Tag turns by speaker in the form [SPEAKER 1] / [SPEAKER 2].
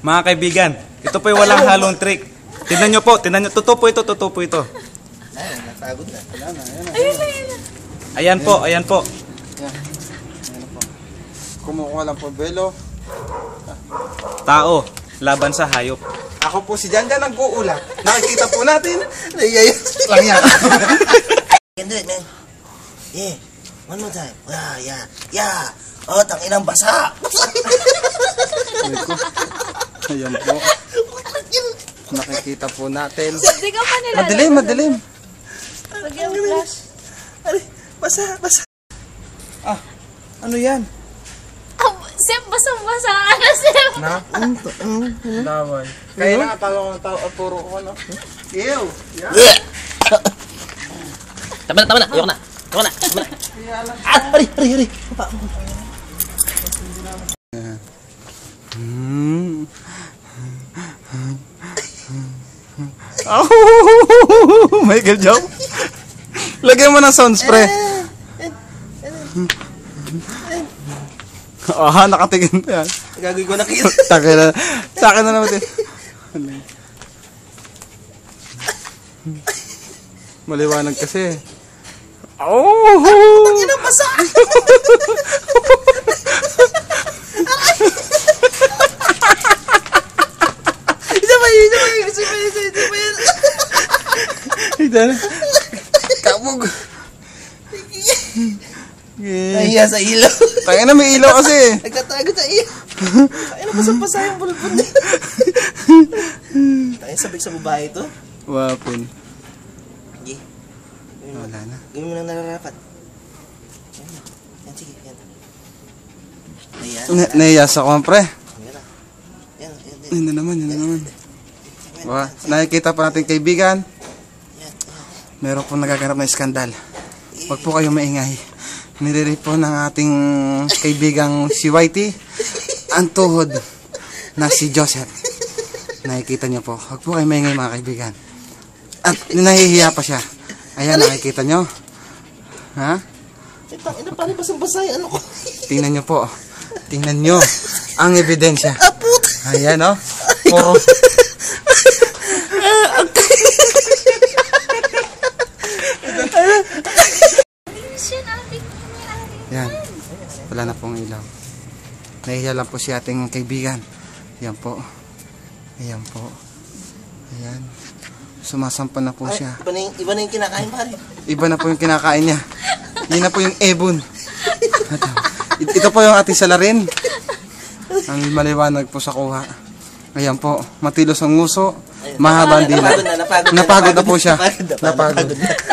[SPEAKER 1] Mga kaibigan, ito po yung walang halong trick. Tingnan nyo po, totoo po ito, totoo po ito.
[SPEAKER 2] Ay, napagod na. Wala na,
[SPEAKER 1] Ayan po, ayan po.
[SPEAKER 2] Ayan po. Kumukuha lang po belo.
[SPEAKER 1] Tao, laban sa hayop.
[SPEAKER 2] Ako po si Janjan ang kuula. Nakikita po natin. Nayayos lang yan.
[SPEAKER 3] Can do it, man. Yeah. One more time. Yeah. Oh, tanginang basa.
[SPEAKER 2] Ayan po. Nakikita po natin.
[SPEAKER 4] Hindi ka pa nila.
[SPEAKER 2] Madilim.
[SPEAKER 4] Lagyan mo flash.
[SPEAKER 2] Ay, basa. Ah, ano yan?
[SPEAKER 4] Sip, basang-basa. Ano, Sip?
[SPEAKER 2] Na? Laway. Kaya na nga tawag ko ng puro ko, no? Ew!
[SPEAKER 3] Yeah. Tama na. Ayoko na. Hari. Papa.
[SPEAKER 2] Michael Joe. Lagyan mo ng sound spray. Nakatingin pa yan.
[SPEAKER 3] Gagawin ko na kita.
[SPEAKER 2] Sa akin na naman din. Maliwanag kasi.
[SPEAKER 3] Tanginang basa. Isa pa yun.
[SPEAKER 2] Kabog.
[SPEAKER 3] Nahiya sa ilaw.
[SPEAKER 2] Tangin na, may ilaw kasi.
[SPEAKER 3] Nagtatago sa ilaw. Ay, basang-basa yung bulbul niya. Tangin, sabik sa babae ito.
[SPEAKER 2] Wapon.
[SPEAKER 3] Sige.
[SPEAKER 2] Wala na.
[SPEAKER 3] Gawin mo nang nararapat. Yan, sige. Yan. Ayan.
[SPEAKER 2] Nahiyas ako, pre.
[SPEAKER 3] Yan.
[SPEAKER 2] Yun na naman. Nakikita pa natin kaibigan. Meron po nagaganap na iskandal. Huwag po kayong maingay. Nilirip po ng ating kaibigang si Whitey ang tuhod na si Joseph. Nakikita niyo po. Huwag po kayong maingay, mga kaibigan. At nahihiya pa siya. Ayan, nakikita niyo. Ha?
[SPEAKER 3] Ina, paano basang-basa yung ano ko?
[SPEAKER 2] Tingnan niyo po. Tingnan niyo ang ebidensya. Ayan, oh. Puro. Yan. Wala na pong ilaw. Nahihiya lang po si ating kaibigan. Yan po. Ayan po. Ayan. Sumasampan na po siya.
[SPEAKER 3] Iba na yung kinakain, pare.
[SPEAKER 2] Iba na po yung kinakain niya. Yun na po yung ebon. Ito po yung ating salarin. Ang maliwanag po sa kuha. Ayan po. Matilos ang nguso. Mahaba ang dila. Napagod na po siya. Napagod.